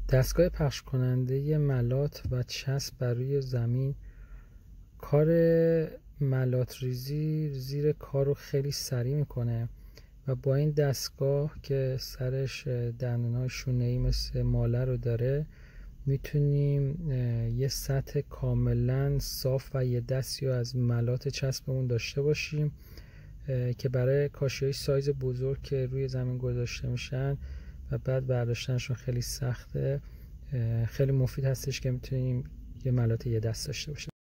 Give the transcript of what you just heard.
دستگاه پخش کننده ملات و چسب بر روی زمین کار ملات ریزی زیر کار رو خیلی سریع میکنه و با این دستگاه که سرش دندونای شونه‌ای مثل ماله رو داره میتونیم یه سطح کاملا صاف و یه دستی رو از ملات چسبمون داشته باشیم که برای کاشی‌های سایز بزرگ که روی زمین گذاشته میشن و بعد برداشتنشون خیلی سخته، خیلی مفید هستش که میتونیم یه ملات یه دست داشته باشیم.